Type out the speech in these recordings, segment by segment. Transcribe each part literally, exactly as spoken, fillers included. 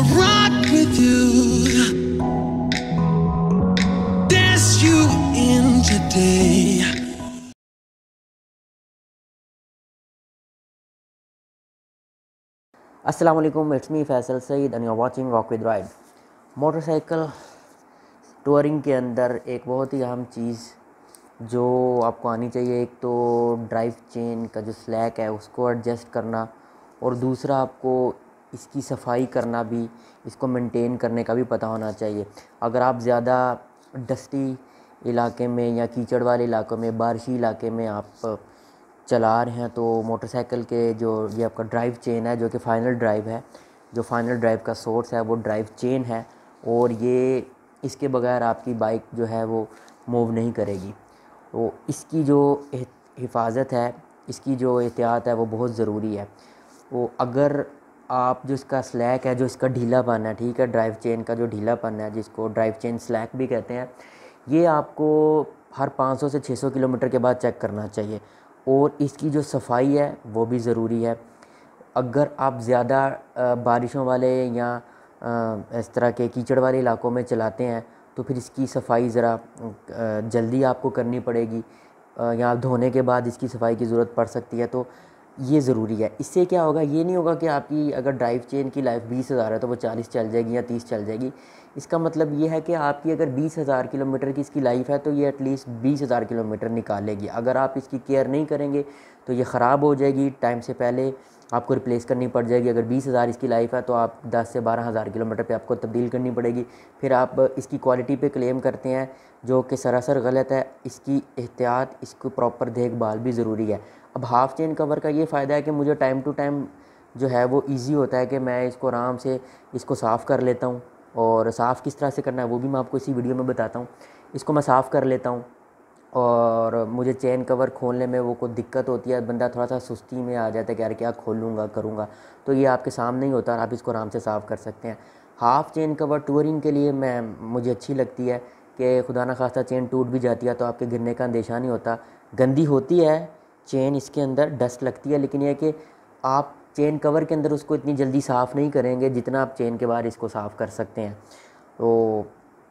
rock with you, dance you in today. अस्सलाम वालेकुम, it's me Faisal Saeed and you are watching rock with ride. Motorcycle touring के अंदर एक बहुत ही अहम चीज़ जो आपको आनी चाहिए, एक तो ड्राइव चेन का जो स्लैक है उसको एडजस्ट करना, और दूसरा आपको इसकी सफाई करना भी, इसको मेंटेन करने का भी पता होना चाहिए। अगर आप ज़्यादा डस्टी इलाके में या कीचड़ वाले इलाकों में, बारिशी इलाके में आप चला रहे हैं तो मोटरसाइकिल के जो ये आपका ड्राइव चेन है, जो कि फ़ाइनल ड्राइव है, जो फ़ाइनल ड्राइव का सोर्स है वो ड्राइव चेन है, और ये इसके बगैर आपकी बाइक जो है वो मूव नहीं करेगी। तो इसकी जो हिफाजत है, इसकी जो एहतियात है वो बहुत ज़रूरी है। वो अगर आप जो इसका स्लैक है, जो इसका ढीलापन है, ठीक है, ड्राइव चेन का जो ढीलापन है जिसको ड्राइव चेन स्लैक भी कहते हैं, ये आपको हर पाँच सौ से छह सौ किलोमीटर के बाद चेक करना चाहिए। और इसकी जो सफाई है वो भी ज़रूरी है। अगर आप ज़्यादा बारिशों वाले या इस तरह के कीचड़ वाले इलाकों में चलाते हैं तो फिर इसकी सफाई ज़रा जल्दी आपको करनी पड़ेगी, या धोने के बाद इसकी सफाई की ज़रूरत पड़ सकती है। तो ये ज़रूरी है। इससे क्या होगा, ये नहीं होगा कि आपकी अगर ड्राइव चेन की लाइफ बीस हज़ार है तो वो चालीस चल जाएगी या तीस चल जाएगी। इसका मतलब ये है कि आपकी अगर बीस हज़ार किलोमीटर की इसकी लाइफ है तो ये एटलीस्ट बीस हज़ार किलोमीटर निकालेगी। अगर आप इसकी केयर नहीं करेंगे तो ये ख़राब हो जाएगी, टाइम से पहले आपको रिप्लेस करनी पड़ जाएगी। अगर बीस हज़ार इसकी लाइफ है तो आप दस से बारह हज़ार किलोमीटर पे आपको तब्दील करनी पड़ेगी। फिर आप इसकी क्वालिटी पे क्लेम करते हैं, जो कि सरासर गलत है। इसकी एहतियात, इसको प्रॉपर देखभाल भी ज़रूरी है। अब हाफ़ चेन कवर का ये फ़ायदा है कि मुझे टाइम टू टाइम जो है वो इजी होता है कि मैं इसको आराम से इसको साफ़ कर लेता हूँ, और साफ़ किस तरह से करना है वो भी मैं आपको इसी वीडियो में बताता हूँ। इसको मैं साफ़ कर लेता हूँ, और मुझे चेन कवर खोलने में वो कोई दिक्कत होती है, बंदा थोड़ा सा सुस्ती में आ जाता है कि यार क्या खोलूँगा करूँगा, तो ये आपके सामने ही होता है, आप इसको आराम से साफ़ कर सकते हैं। हाफ़ चेन कवर टूरिंग के लिए मैं मुझे अच्छी लगती है कि खुदा न खास्ता चेन टूट भी जाती है तो आपके गिरने का अंदेशा नहीं होता। गंदी होती है चेन, इसके अंदर डस्ट लगती है, लेकिन यह कि आप चेन कवर के अंदर उसको इतनी जल्दी साफ़ नहीं करेंगे जितना आप चेन के बाहर इसको साफ़ कर सकते हैं। तो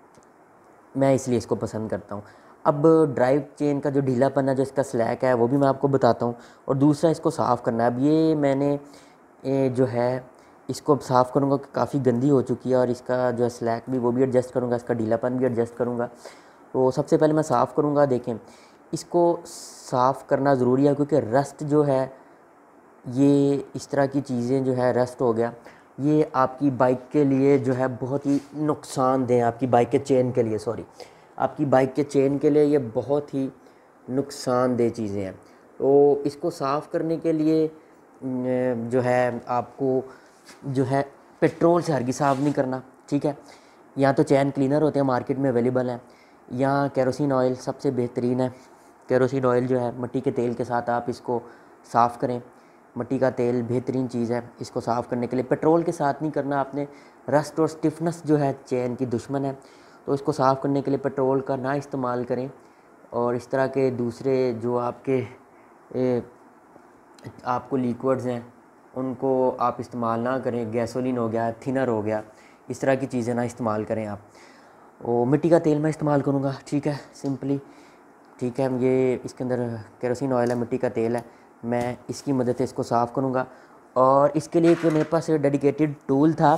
मैं इसलिए इसको पसंद करता हूँ। अब ड्राइव चेन का जो ढीलापन है, जो इसका स्लैक है, वो भी मैं आपको बताता हूँ, और दूसरा इसको साफ़ करना है। अब ये मैंने ए, जो है इसको साफ़ करूँगा कि काफ़ी गंदी हो चुकी है, और इसका जो है स्लैक भी वो भी एडजस्ट करूँगा, इसका ढीलापन भी एडजस्ट करूँगा। तो सबसे पहले मैं साफ़ करूँगा। देखें, इसको साफ़ करना ज़रूरी है क्योंकि रस्ट जो है, ये इस तरह की चीज़ें जो है, रस्ट हो गया, ये आपकी बाइक के लिए जो है बहुत ही नुकसानदेह, आपकी बाइक के चेन के लिए सॉरी आपकी बाइक के चेन के लिए ये बहुत ही नुकसानदेह चीज़ें हैं। तो इसको साफ़ करने के लिए जो है आपको जो है पेट्रोल से हरगिज़ साफ़ नहीं करना, ठीक है। या तो चैन क्लीनर होते हैं, मार्केट में अवेलेबल हैं, या केरोसिन ऑयल सबसे बेहतरीन है। केरोसिन ऑयल जो है, मिट्टी के तेल के साथ आप इसको साफ़ करें। मिट्टी का तेल बेहतरीन चीज़ है इसको साफ़ करने के लिए। पेट्रोल के साथ नहीं करना आपने, रस्ट और स्टिफनेस जो है चेन की दुश्मन है, तो इसको साफ़ करने के लिए पेट्रोल का ना इस्तेमाल करें। और इस तरह के दूसरे जो आपके ए, आपको लिक्विड्स हैं उनको आप इस्तेमाल ना करें। गैसोलीन हो गया, थिनर हो गया, इस तरह की चीज़ें ना इस्तेमाल करें आप। और मिट्टी का तेल मैं इस्तेमाल करूँगा, ठीक है, सिंपली, ठीक है। ये इसके अंदर केरोसिन ऑयल है, मिट्टी का तेल है, मैं इसकी मदद से इसको साफ़ करूँगा। और इसके लिए एक मेरे पास डेडिकेटेड टूल था,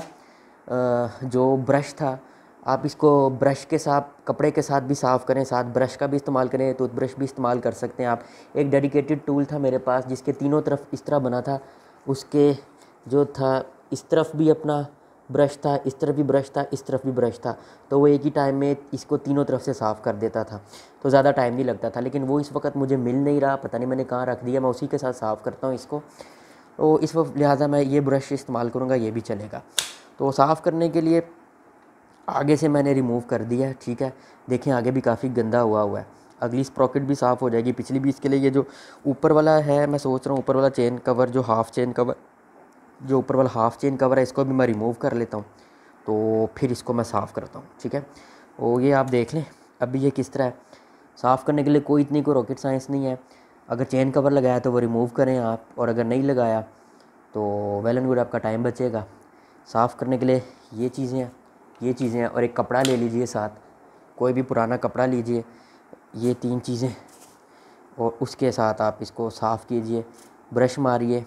जो ब्रश था। आप इसको ब्रश के साथ, कपड़े के साथ भी साफ़ करें, साथ ब्रश का भी इस्तेमाल करें, टूथब्रश भी इस्तेमाल कर सकते हैं आप। एक डेडिकेटेड टूल था मेरे पास जिसके तीनों तरफ इस तरह बना था, उसके जो था इस तरफ भी अपना ब्रश था, इस तरफ भी ब्रश था, इस तरफ भी ब्रश था, तो वो एक ही टाइम में इसको तीनों तरफ से साफ़ कर देता था, तो ज़्यादा टाइम नहीं लगता था। लेकिन वो इस वक्त मुझे मिल नहीं रहा, पता नहीं मैंने कहाँ रख दिया, मैं उसी के साथ साफ़ करता हूँ इसको। तो इस वक्त लिहाजा मैं ये ब्रश इस्तेमाल करूँगा, ये भी चलेगा। तो साफ़ करने के लिए आगे से मैंने रिमूव कर दिया है, ठीक है। देखें, आगे भी काफ़ी गंदा हुआ हुआ है, अगली स्प्रॉकेट भी साफ़ हो जाएगी, पिछली भी। इसके लिए ये जो ऊपर वाला है, मैं सोच रहा हूँ ऊपर वाला चेन कवर, जो हाफ़ चेन कवर, जो ऊपर वाला हाफ़ चेन कवर है, इसको भी मैं रिमूव कर लेता हूँ, तो फिर इसको मैं साफ़ करता हूँ, ठीक है। और ये आप देख लें अभी ये किस तरह है। साफ़ करने के लिए कोई इतनी कोई रॉकेट साइंस नहीं है। अगर चेन कवर लगाया तो वो रिमूव करें आप, और अगर नहीं लगाया तो वेल एंड गुड, आपका टाइम बचेगा। साफ़ करने के लिए ये चीज़ें हैं, ये चीज़ें हैं, और एक कपड़ा ले लीजिए साथ, कोई भी पुराना कपड़ा लीजिए, ये तीन चीज़ें, और उसके साथ आप इसको साफ़ कीजिए, ब्रश मारिए,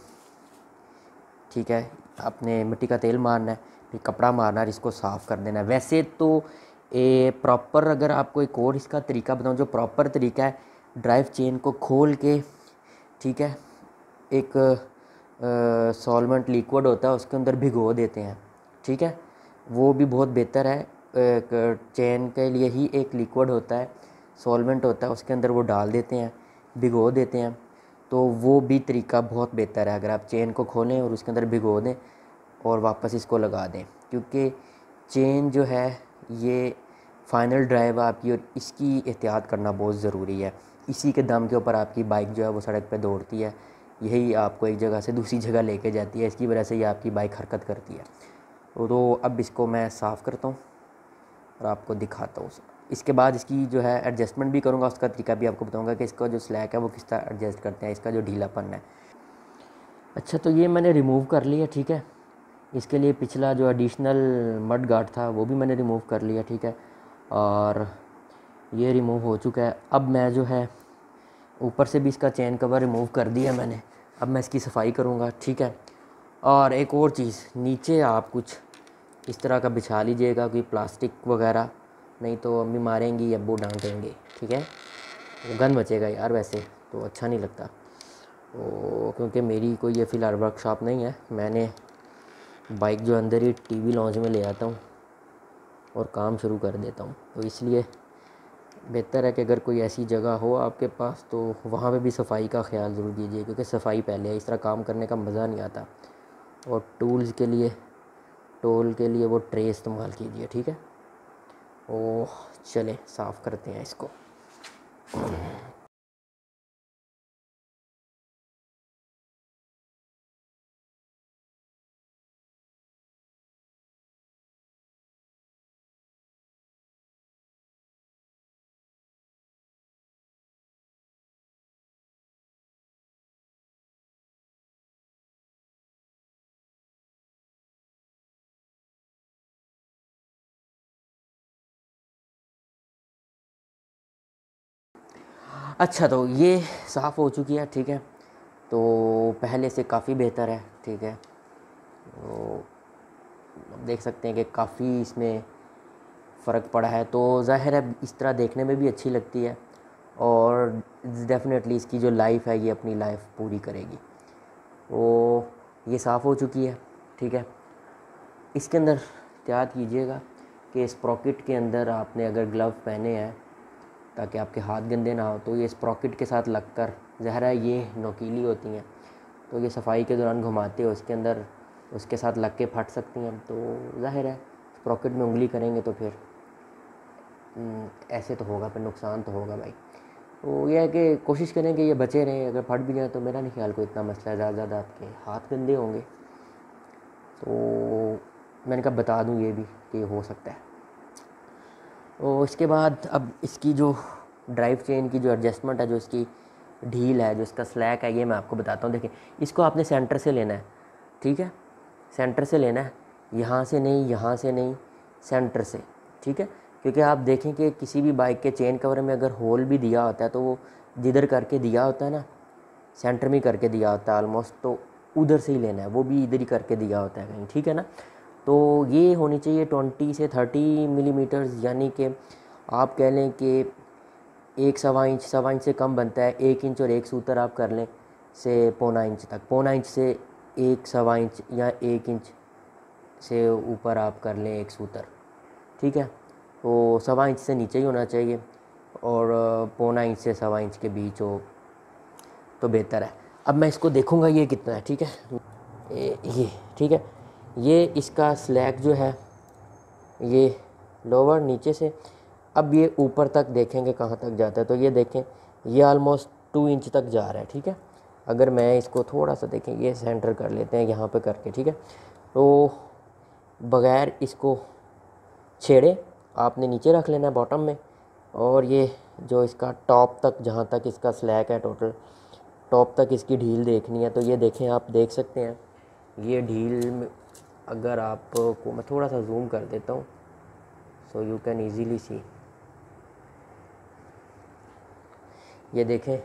ठीक है, आपने मिट्टी का तेल मारना है, फिर कपड़ा मारना है, इसको साफ़ कर देना है। वैसे तो ए प्रॉपर, अगर आपको एक और इसका तरीका बताऊं, जो प्रॉपर तरीका है, ड्राइव चेन को खोल के, ठीक है, एक सॉल्वेंट लिक्विड होता है उसके अंदर भिगो देते हैं, ठीक है, वो भी बहुत बेहतर है। एक चेन के लिए ही एक लिक्विड होता है, सॉल्वेंट होता है, उसके अंदर वो डाल देते हैं, भिगो देते हैं, तो वो भी तरीका बहुत बेहतर है। अगर आप चेन को खोलें और उसके अंदर भिगो दें और वापस इसको लगा दें, क्योंकि चेन जो है ये फाइनल ड्राइव आपकी, और इसकी एहतियात करना बहुत ज़रूरी है। इसी के दम के ऊपर आपकी बाइक जो है वो सड़क पे दौड़ती है, यही आपको एक जगह से दूसरी जगह लेके जाती है, इसकी वजह से ये आपकी बाइक हरकत करती है। तो अब इसको मैं साफ़ करता हूँ और आपको दिखाता हूँ। इसके बाद इसकी जो है एडजस्टमेंट भी करूँगा, उसका तरीका भी आपको बताऊँगा कि इसका जो स्लैक है वो किस तरह एडजस्ट करते हैं, इसका जो ढीलापन है। अच्छा, तो ये मैंने रिमूव कर लिया, ठीक है। इसके लिए पिछला जो एडिशनल मड गार्ड था वो भी मैंने रिमूव कर लिया, ठीक है, और ये रिमूव हो चुका है। अब मैं जो है ऊपर से भी इसका चेन कवर रिमूव कर दिया मैंने, अब मैं इसकी सफाई करूँगा, ठीक है। और एक और चीज़, नीचे आप कुछ इस तरह का बिछा लीजिएगा, कोई प्लास्टिक वगैरह, नहीं तो अम्मी मारेंगी, अब्बू डांटेंगे, ठीक है, गंद मचेगा यार, वैसे तो अच्छा नहीं लगता। तो क्योंकि मेरी कोई ये फ़िलहाल वर्कशॉप नहीं है, मैंने बाइक जो अंदर ही टीवी लॉन्च में ले आता हूँ और काम शुरू कर देता हूँ, तो इसलिए बेहतर है कि अगर कोई ऐसी जगह हो आपके पास तो वहाँ पे भी सफाई का ख्याल ज़रूर कीजिए, क्योंकि सफाई पहले है, इस तरह काम करने का मज़ा नहीं आता। और टूल्स के लिए टोल के लिए वो ट्रे इस्तेमाल कीजिए, ठीक है। ओह चले साफ़ करते हैं इसको। अच्छा, तो ये साफ़ हो चुकी है, ठीक है, तो पहले से काफ़ी बेहतर है, ठीक है। तो देख सकते हैं कि काफ़ी इसमें फ़र्क पड़ा है, तो ज़ाहिर है इस तरह देखने में भी अच्छी लगती है, और डेफ़िनेटली इसकी जो लाइफ है ये अपनी लाइफ पूरी करेगी। तो ये साफ़ हो चुकी है, ठीक है। इसके अंदर एहतियात कीजिएगा कि स्प्रॉकेट के अंदर आपने अगर ग्लव पहने हैं ताकि आपके हाथ गंदे ना हो, तो ये स्प्रॉकेट के साथ लगकर, ज़ाहिर है ये नोकीली होती हैं, तो ये सफाई के दौरान घुमाते हो इसके अंदर, उसके साथ लग के फट सकती हैं, तो ज़ाहिर है स्प्रॉकेट में उंगली करेंगे तो फिर ऐसे तो होगा, फिर नुकसान तो होगा भाई। तो यह है कि कोशिश करें कि ये बचे रहें, अगर फट भी जाए तो मेरा नहीं ख्याल कोई इतना मसला है, ज़्यादा ज़्यादा आपके हाथ गंदे होंगे, तो मैंने कहा बता दूं ये भी कि हो सकता है। तो इसके बाद अब इसकी जो ड्राइव चेन की जो एडजस्टमेंट है, जो इसकी ढील है, जो इसका स्लैक है, ये मैं आपको बताता हूँ। देखिए, इसको आपने सेंटर से लेना है, ठीक है, सेंटर से लेना है, यहाँ से नहीं, यहाँ से नहीं, सेंटर से, ठीक है। क्योंकि आप देखें कि किसी भी बाइक के चेन कवर में अगर होल भी दिया होता है तो वो जिधर करके दिया होता है ना, सेंटर में करके दिया होता है ऑलमोस्ट, तो उधर से ही लेना है, वो भी इधर ही करके दिया होता है कहीं, ठीक है ना। तो ये होनी चाहिए ट्वेंटी से थर्टी मिलीमीटर्स, यानी कि आप कह लें कि एक सवा इंच, सवा इंच से कम बनता है, एक इंच और एक सूतर आप कर लें से पौना इंच तक, पौना इंच से एक सवा इंच या एक इंच से ऊपर आप कर लें एक सूतर, ठीक है। तो सवा इंच से नीचे ही होना चाहिए, और पौना इंच से सवा इंच के बीच हो तो बेहतर है। अब मैं इसको देखूंगा ये कितना है, ठीक है, ये ठीक है, ये इसका स्लैक जो है ये लोअर नीचे से, अब ये ऊपर तक देखेंगे कहाँ तक जाता है, तो ये देखें ये ऑलमोस्ट टू इंच तक जा रहा है, ठीक है। अगर मैं इसको थोड़ा सा देखें, ये सेंटर कर लेते हैं यहाँ पे करके, ठीक है। तो बग़ैर इसको छेड़े आपने नीचे रख लेना है बॉटम में, और ये जो इसका टॉप तक, जहाँ तक इसका स्लैक है टोटल टॉप तक इसकी ढील देखनी है, तो ये देखें, आप देख सकते हैं ये ढील अगर आपको मैं थोड़ा सा जूम कर देता हूँ so you can easily see. ये देखें,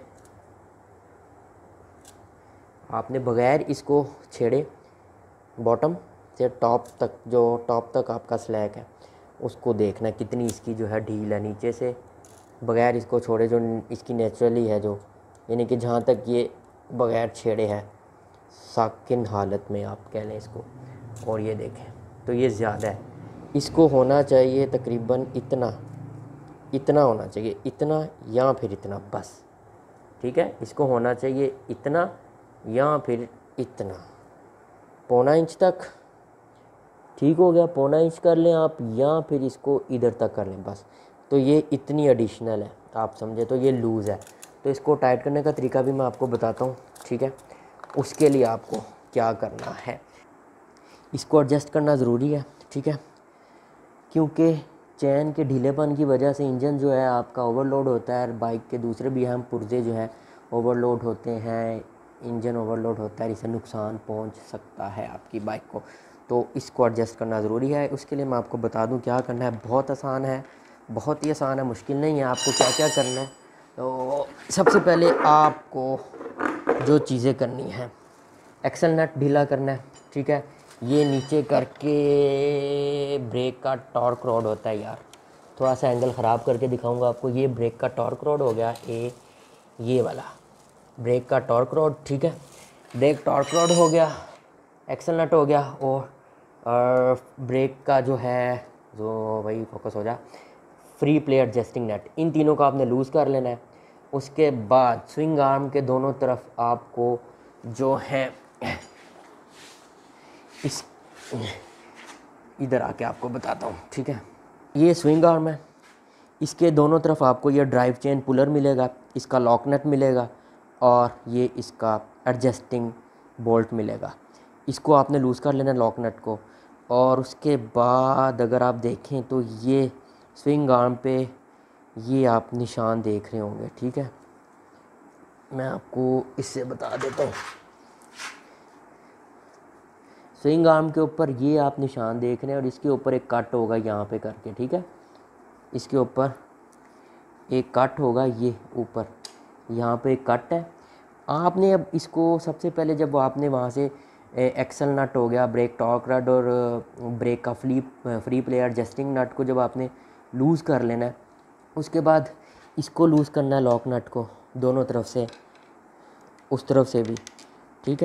आपने बगैर इसको छेड़े बॉटम से टॉप तक, जो टॉप तक आपका स्लैक है उसको देखना कितनी इसकी जो है ढील है नीचे से, बगैर इसको छोड़े जो इसकी नेचुरली है, जो यानी कि जहाँ तक ये बगैर छेड़े है साकिन हालत में आप कह लें इसको। और ये देखें तो ये ज़्यादा है, इसको होना चाहिए तकरीबन इतना, इतना होना चाहिए, इतना या फिर इतना, बस ठीक है। इसको होना चाहिए इतना या फिर इतना, पौना इंच तक, ठीक हो गया, पौना इंच कर लें आप, या फिर इसको इधर तक कर लें बस। तो ये इतनी एडिशनल है, आप समझे, तो ये लूज़ है। तो इसको टाइट करने का तरीका भी मैं आपको बताता हूँ, ठीक है। उसके लिए आपको क्या करना है, इसको एडजस्ट करना ज़रूरी है, ठीक है, क्योंकि चैन के ढीलेपन की वजह से इंजन जो है आपका ओवरलोड होता है, बाइक के दूसरे भी अहम पुर्जे जो हैं ओवरलोड होते हैं, इंजन ओवरलोड होता है, इससे नुकसान पहुंच सकता है आपकी बाइक को। तो इसको एडजस्ट करना ज़रूरी है। उसके लिए मैं आपको बता दूं क्या करना है, बहुत आसान है, बहुत ही आसान है, मुश्किल नहीं है। आपको क्या क्या करना है, तो सबसे पहले आपको जो चीज़ें करनी है, एक्सल नट ढीला करना है, ठीक है। ये नीचे करके ब्रेक का टॉर्क रॉड होता है यार, थोड़ा सा एंगल ख़राब करके दिखाऊंगा आपको। ये ब्रेक का टॉर्क रॉड हो गया, ए ये वाला ब्रेक का टॉर्क रॉड, ठीक है। ब्रेक टॉर्क रॉड हो गया, एक्सल नट हो गया, और, और ब्रेक का जो है, जो भाई फोकस हो जा, फ्री प्ले एडजस्टिंग नेट, इन तीनों को आपने लूज़ कर लेना है। उसके बाद स्विंग आर्म के दोनों तरफ आपको जो है इस इधर आके आपको बताता हूँ, ठीक है। ये स्विंग आर्म है, इसके दोनों तरफ आपको ये ड्राइव चेन पुलर मिलेगा, इसका लॉक नट मिलेगा, और ये इसका एडजस्टिंग बोल्ट मिलेगा। इसको आपने लूज़ कर लेना लॉक नट को। और उसके बाद अगर आप देखें तो ये स्विंग आर्म पे ये आप निशान देख रहे होंगे, ठीक है। मैं आपको इससे बता देता हूँ, स्विंग आर्म के ऊपर ये आप निशान देख रहे हैं, और इसके ऊपर एक कट होगा यहाँ पे करके, ठीक है। इसके ऊपर एक कट होगा, ये ऊपर यहाँ पे एक कट है। आपने अब इसको सबसे पहले जब आपने वहाँ से एक्सल नट हो गया, ब्रेक टॉर्क रॉड और ब्रेक का फ्ली फ्री प्ले एडजस्टिंग नट को जब आपने लूज़ कर लेना है, उसके बाद इसको लूज़ करना है लॉक नट को दोनों तरफ से, उस तरफ से भी, ठीक है।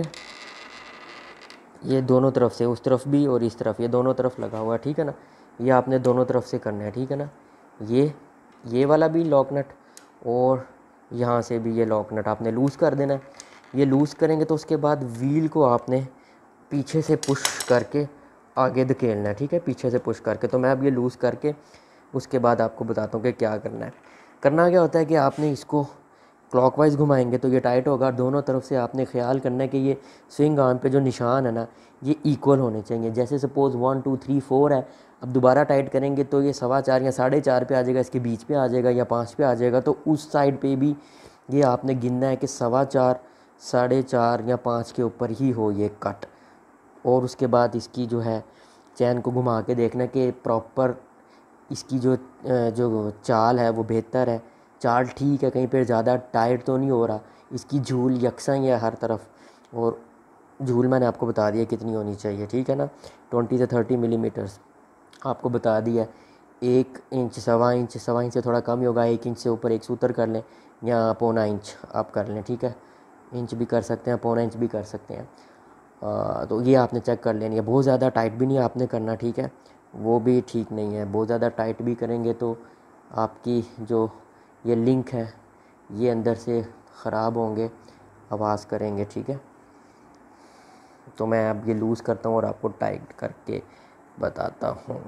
ये दोनों तरफ से, उस तरफ भी और इस तरफ, ये दोनों तरफ लगा हुआ है, ठीक है ना। ये आपने दोनों तरफ से करना है, ठीक है ना। ये ये वाला भी लॉक नट और यहाँ से भी ये लॉक नट आपने लूज़ कर देना है। ये लूज़ करेंगे तो उसके बाद व्हील को आपने पीछे से पुश करके आगे धकेलना है, ठीक है, पीछे से पुश करके। तो मैं अब ये लूज़ करके उसके बाद आपको बताता हूँ कि क्या करना है। करना क्या होता है कि आपने इसको क्लॉकवाइज घुमाएंगे तो ये टाइट होगा, दोनों तरफ से आपने ख्याल करना है कि ये स्विंग आर्म पे जो निशान है ना, ये इक्वल होने चाहिए। जैसे suppose one two three four है, अब दोबारा टाइट करेंगे तो ये सवा चार या साढ़े चार पे आ जाएगा, इसके बीच पे आ जाएगा, या पाँच पे आ जाएगा। तो उस साइड पे भी ये आपने गिनना है कि सवा चार, साढ़े चार या पाँच के ऊपर ही हो ये कट। और उसके बाद इसकी जो है चैन को घुमा के देखना कि प्रॉपर इसकी जो जो चाल है वो बेहतर है, चाल ठीक है, कहीं पे ज़्यादा टाइट तो नहीं हो रहा, इसकी झूल यकसा ही है हर तरफ। और झूल मैंने आपको बता दिया कितनी होनी चाहिए, ठीक है ना, ट्वेंटी से थर्टी मिलीमीटर्स आपको बता दिया। एक इंच, सवा इंच, सवा इंच से थोड़ा कम ही होगा, एक इंच से ऊपर एक सूत्र कर लें या पौना इंच आप कर लें, ठीक है। इंच भी कर सकते हैं, पौना इंच भी कर सकते हैं। आ, तो ये आपने चेक कर लेनी है। बहुत ज़्यादा टाइट भी नहीं आपने करना, ठीक है, वो भी ठीक नहीं है। बहुत ज़्यादा टाइट भी करेंगे तो आपकी जो ये लिंक है ये अंदर से ख़राब होंगे, आवाज़ करेंगे, ठीक है। तो मैं अब ये लूज़ करता हूँ और आपको टाइट करके बताता हूँ।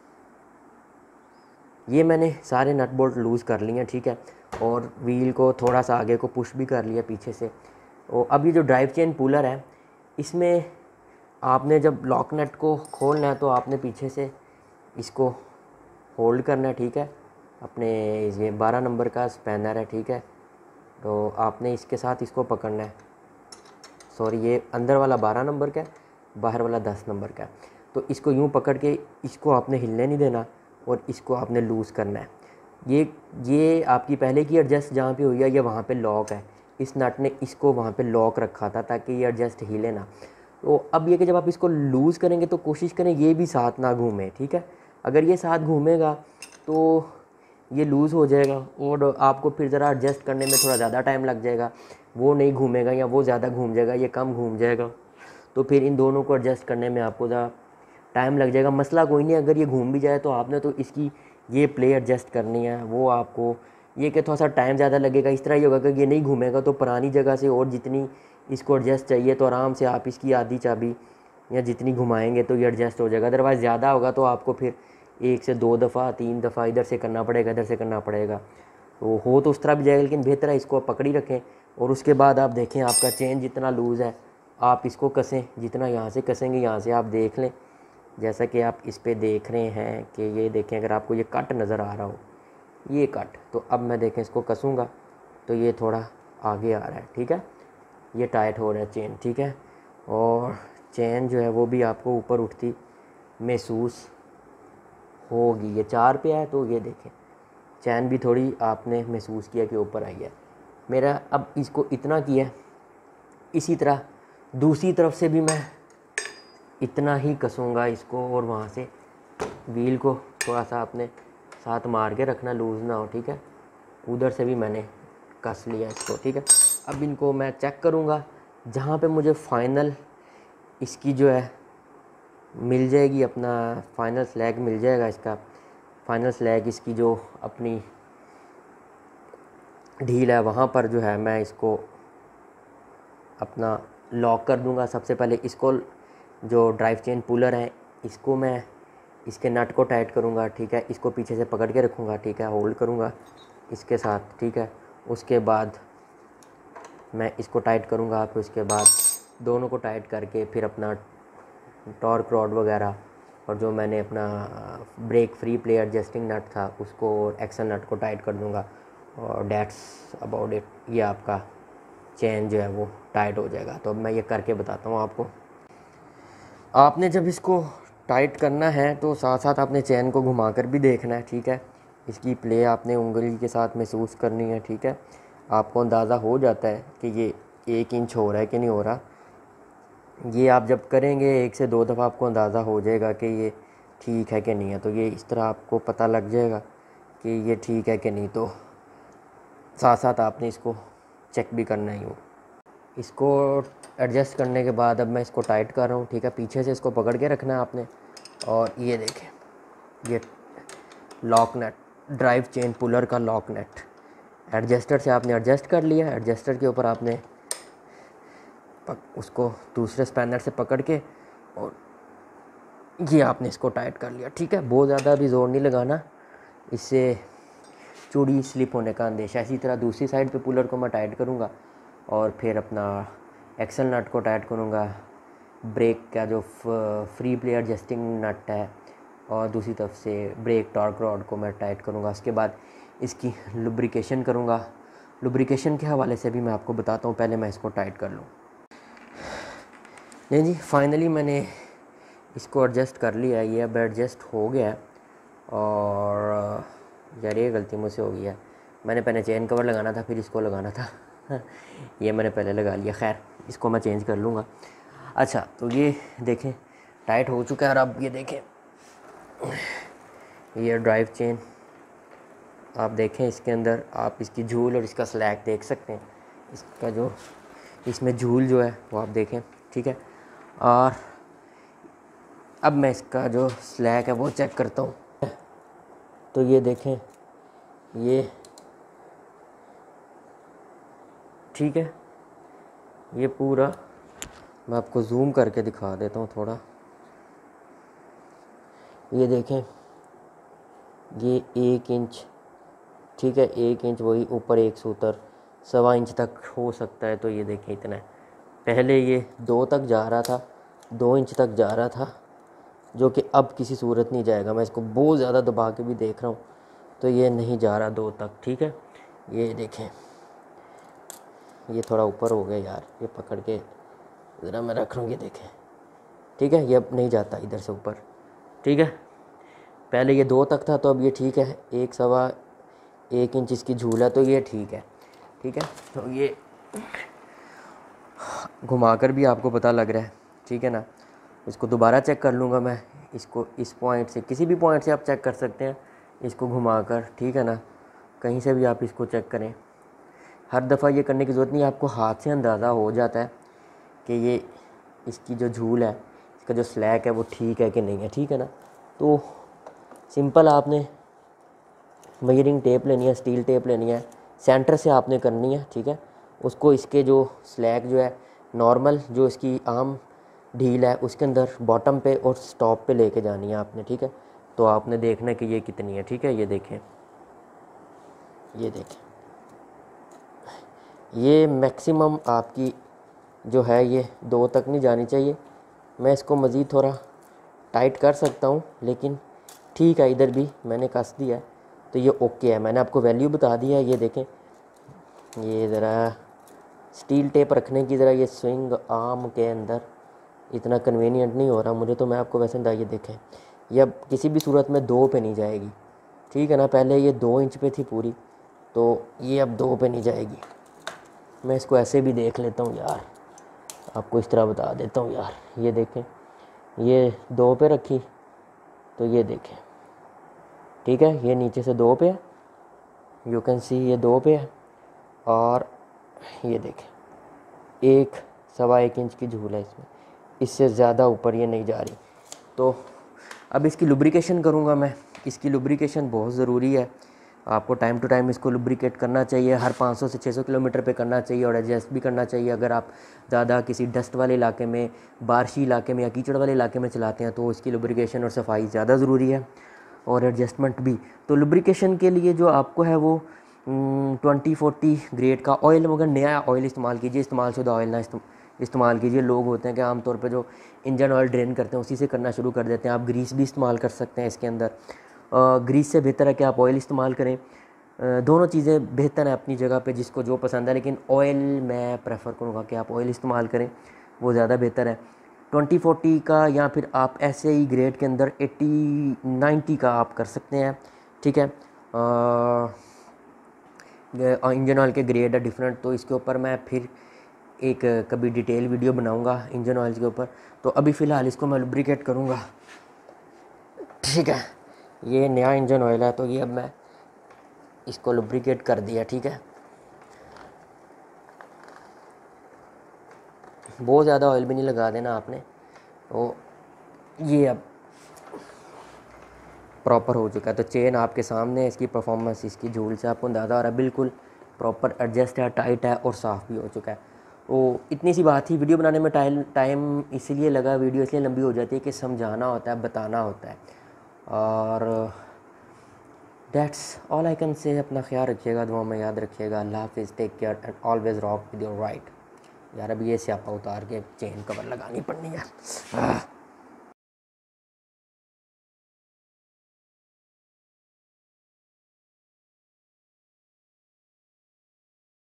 ये मैंने सारे नट बोल्ट लूज़ कर लिए हैं, ठीक है, और व्हील को थोड़ा सा आगे को पुश भी कर लिया पीछे से। और अब ये जो ड्राइव चेन पुलर है, इसमें आपने जब लॉक नट को खोलना है तो आपने पीछे से इसको होल्ड करना है, ठीक है। अपने ये बारह नंबर का स्पैनर है, ठीक है, तो आपने इसके साथ इसको पकड़ना है। सॉरी, ये अंदर वाला बारह नंबर का है, बाहर वाला दस नंबर का है। तो इसको यूँ पकड़ के इसको आपने हिलने नहीं देना और इसको आपने लूज़ करना है। ये ये आपकी पहले की एडजस्ट जहाँ पे हुई है ये वहाँ पे लॉक है, इस नट ने इसको वहाँ पे लॉक रखा था ताकि ये एडजस्ट हिले ना। तो अब ये कि जब आप इसको लूज़ करेंगे तो कोशिश करें ये भी साथ ना घूमे, ठीक है। अगर ये साथ घूमेगा तो ये लूज़ हो जाएगा और आपको फिर ज़रा एडजस्ट करने में थोड़ा ज़्यादा टाइम लग जाएगा। वो नहीं घूमेगा या वो ज़्यादा घूम जाएगा, ये कम घूम जाएगा, तो फिर इन दोनों को एडजस्ट करने में आपको ज़रा टाइम लग जाएगा। मसला कोई नहीं, अगर ये घूम भी जाए तो आपने तो इसकी ये प्ले एडजस्ट करनी है, वो आपको ये कि थोड़ा सा टाइम ज़्यादा लगेगा। इस तरह ही होगा कि ये नहीं घूमेगा तो पुरानी जगह से और जितनी इसको एडजस्ट चाहिए तो आराम से आप इसकी आधी चाबी या जितनी घुमाएंगे तो ये एडजस्ट हो जाएगा। अदरवाइज़ ज़्यादा होगा तो आपको फिर एक से दो दफ़ा तीन दफ़ा इधर से करना पड़ेगा, इधर से करना पड़ेगा। तो हो तो उस तरह भी जाएगा, लेकिन बेहतर है इसको पकड़ी रखें और उसके बाद आप देखें आपका चेन जितना लूज़ है आप इसको कसें, जितना यहाँ से कसेंगे यहाँ से आप देख लें, जैसा कि आप इस पे देख रहे हैं कि ये देखें अगर आपको ये कट नज़र आ रहा हो, ये कट, तो अब मैं देखें इसको कसूँगा तो ये थोड़ा आगे आ रहा है, ठीक है, ये टाइट हो रहा है चेन, ठीक है। और चेन जो है वो भी आपको ऊपर उठती महसूस होगी। ये चार पे है तो ये देखें चैन भी थोड़ी आपने महसूस किया कि ऊपर आई है। मेरा अब इसको इतना किया, इसी तरह दूसरी तरफ से भी मैं इतना ही कसूँगा इसको और वहाँ से व्हील को थोड़ा सा आपने साथ मार के रखना, लूज़ ना हो, ठीक है। उधर से भी मैंने कस लिया इसको, ठीक है। अब इनको मैं चेक करूँगा, जहाँ पे मुझे फ़ाइनल इसकी जो है मिल जाएगी, अपना फाइनल स्लैग मिल जाएगा, इसका फाइनल स्लैग इसकी जो अपनी ढील है वहाँ पर जो है मैं इसको अपना लॉक कर दूँगा। सबसे पहले इसको जो ड्राइव चेन पुलर है इसको मैं इसके नट को टाइट करूँगा, ठीक है। इसको पीछे से पकड़ के रखूँगा, ठीक है, होल्ड करूँगा इसके साथ, ठीक है। उसके बाद मैं इसको टाइट करूँगा, फिर उसके बाद दोनों को टाइट करके फिर अपना टॉर्क रॉड वगैरह और जो मैंने अपना brake free play adjusting nut था उसको और एक्सल नट को टाइट कर दूँगा और डैट्स अबाउट इट। ये आपका चेन जो है वो टाइट हो जाएगा। तो अब मैं ये करके बताता हूँ आपको। आपने जब इसको टाइट करना है तो साथ साथ आपने चेन को घुमा कर भी देखना है, ठीक है। इसकी प्ले आपने उंगली के साथ महसूस करनी है, ठीक है। आपको अंदाज़ा हो जाता है कि ये एक इंच हो रहा है कि नहीं हो रहा। ये आप जब करेंगे एक से दो दफ़ा आपको अंदाज़ा हो जाएगा कि ये ठीक है कि नहीं है। तो ये इस तरह आपको पता लग जाएगा कि ये ठीक है कि नहीं। तो साथ साथ आपने इसको चेक भी करना ही हो। इसको एडजस्ट करने के बाद अब मैं इसको टाइट कर रहा हूँ, ठीक है। पीछे से इसको पकड़ के रखना है आपने और ये देखें ये lock nut, drive chain puller का लॉक नेट एडजस्टर से आपने एडजस्ट कर लिया। एडजस्टर के ऊपर आपने उसको दूसरे स्पैनर से पकड़ के और ये आपने इसको टाइट कर लिया, ठीक है। बहुत ज़्यादा भी ज़ोर नहीं लगाना, इससे चूड़ी स्लिप होने का अंदेशा। इसी तरह दूसरी साइड पे पुलर को मैं टाइट करूँगा और फिर अपना एक्सल नट को टाइट करूँगा, ब्रेक का जो फ्री प्ले एडजस्टिंग नट है, और दूसरी तरफ से ब्रेक टॉर्क रॉड को मैं टाइट करूँगा। उसके बाद इसकी लुब्रिकेशन करूँगा। लुब्रिकेशन के हवाले से भी मैं आपको बताता हूँ, पहले मैं इसको टाइट कर लूँ। नहीं जी, फाइनली मैंने इसको एडजस्ट कर लिया है, ये अब एडजस्ट हो गया है। और यार ये गलती मुझसे हो गई है, मैंने पहले चेन कवर लगाना था फिर इसको लगाना था ये मैंने पहले लगा लिया। खैर इसको मैं चेंज कर लूँगा। अच्छा, तो ये देखें टाइट हो चुका है। और अब ये देखें ये ड्राइव चेन आप देखें, इसके अंदर आप इसकी झूल और इसका स्लैग देख सकते हैं। इसका जो इसमें झूल जो है वो आप देखें, ठीक है। और अब मैं इसका जो स्लैग है वो चेक करता हूँ। तो ये देखें ये ठीक है, ये पूरा मैं आपको जूम करके दिखा देता हूँ थोड़ा। ये देखें ये एक इंच, ठीक है, एक इंच वही ऊपर एक सूतर सवा इंच तक हो सकता है। तो ये देखें इतना है। पहले ये दो तक जा रहा था, दो इंच तक जा रहा था, जो कि अब किसी सूरत नहीं जाएगा। मैं इसको बहुत ज़्यादा दबा के भी देख रहा हूँ तो ये नहीं जा रहा दो तक, ठीक है। ये देखें ये थोड़ा ऊपर हो गया यार, ये पकड़ के ज़रा मैं रख रहा हूँ। ये देखें ठीक है, ये अब नहीं जाता इधर से ऊपर, ठीक है। पहले ये दो तक था तो अब ये ठीक है, एक सवा एक इंच इसकी झूल है तो ये ठीक है, ठीक है। तो ये घुमाकर भी आपको पता लग रहा है, ठीक है ना। इसको दोबारा चेक कर लूँगा मैं, इसको इस पॉइंट से, किसी भी पॉइंट से आप चेक कर सकते हैं इसको घुमाकर, ठीक है ना। कहीं से भी आप इसको चेक करें, हर दफ़ा ये करने की ज़रूरत नहीं है, आपको हाथ से अंदाज़ा हो जाता है कि ये इसकी जो झूल है, इसका जो स्लैक है वो ठीक है कि नहीं है, ठीक है ना। तो सिंपल आपने मेजरिंग टेप लेनी है, स्टील टेप लेनी है, सेंटर से आपने करनी है, ठीक है। उसको इसके जो स्लैक जो है नॉर्मल जो इसकी आम ढील है उसके अंदर बॉटम पे और स्टॉप पे लेके जानी है आपने, ठीक है। तो आपने देखना है कि ये कितनी है, ठीक है। ये देखें, ये देखें, ये मैक्सिमम आपकी जो है ये दो तक नहीं जानी चाहिए। मैं इसको मज़ीद थोड़ा टाइट कर सकता हूँ, लेकिन ठीक है, इधर भी मैंने कस दिया है तो ये ओके है। मैंने आपको वैल्यू बता दिया है। ये देखें, ये ज़रा स्टील टेप रखने की ज़रा ये स्विंग आर्म के अंदर इतना कन्वीनियंट नहीं हो रहा मुझे, तो मैं आपको वैसे ये देखें, ये अब किसी भी सूरत में दो पे नहीं जाएगी, ठीक है ना। पहले ये दो इंच पे थी पूरी, तो ये अब दो पे नहीं जाएगी। मैं इसको ऐसे भी देख लेता हूँ यार, आपको इस तरह बता देता हूँ यार। ये देखें, ये दो पे रखी तो ये देखें, ठीक है, ये नीचे से दो पे है, यू कैन सी ये दो पे है, और ये देखें एक सवा एक इंच की झूल है इसमें, इससे ज़्यादा ऊपर ये नहीं जा रही। तो अब इसकी लुब्रिकेशन करूँगा मैं। इसकी लुब्रिकेशन बहुत ज़रूरी है, आपको टाइम टू टाइम इसको लुब्रिकेट करना चाहिए, हर पाँच सौ से छह सौ किलोमीटर पे करना चाहिए, और एडजस्ट भी करना चाहिए। अगर आप ज़्यादा किसी डस्ट वाले इलाके में, बारिशी इलाके में या कीचड़ वाले इलाके में चलाते हैं तो इसकी लुब्रिकेशन और सफाई ज़्यादा ज़रूरी है, और एडजस्टमेंट भी। तो लुब्रिकेशन के लिए जो आपको है वो ट्वेंटी फोर्टी ग्रेड का ऑयल, मगर नया ऑयल इस्तेमाल कीजिए, इस्तेमाल शुदा ऑयल ना इस्तेमाल कीजिए। लोग होते हैं कि आमतौर पे जो इंजन ऑयल ड्रेन करते हैं उसी से करना शुरू कर देते हैं। आप ग्रीस भी इस्तेमाल कर सकते हैं इसके अंदर, ग्रीस से बेहतर है कि आप ऑयल इस्तेमाल करें। दोनों चीज़ें बेहतर हैं अपनी जगह पे, जिसको जो पसंद है, लेकिन ऑयल मैं प्रेफर करूँगा कि आप ऑयल इस्तेमाल करें, वो ज़्यादा बेहतर है। ट्वेंटी फोर्टी का या फिर आप ऐसे ही ग्रेड के अंदर एट्टी नाइन्टी का आप कर सकते हैं, ठीक है। इंजन ऑयल के ग्रेड है डिफरेंट, तो इसके ऊपर मैं फिर एक कभी डिटेल वीडियो बनाऊंगा इंजन ऑयल के ऊपर। तो अभी फ़िलहाल इसको मैं लुब्रिकेट करूंगा, ठीक है। ये नया इंजन ऑयल है तो ये अब मैं इसको लुब्रिकेट कर दिया, ठीक है। बहुत ज़्यादा ऑयल भी नहीं लगा देना आपने। तो ये अब प्रॉपर हो चुका है। तो चेन आपके सामने है, इसकी परफॉर्मेंस इसकी झूल से आपको अंदाज़ा आ रहा है, बिल्कुल प्रॉपर एडजस्ट है, टाइट है और साफ़ भी हो चुका है। तो इतनी सी बात थी। वीडियो बनाने में टाइम टाइम इसलिए लगा, वीडियो इसलिए लंबी हो जाती है कि समझाना होता है, बताना होता है, और that's all I can say. अपना ख्याल रखिएगा, दुआ में याद रखिएगा। अल्लाह हाफिज़, take care and always rock with your right. यार अभी ये स्यापा उतार के चेन कवर लगानी पड़नी है।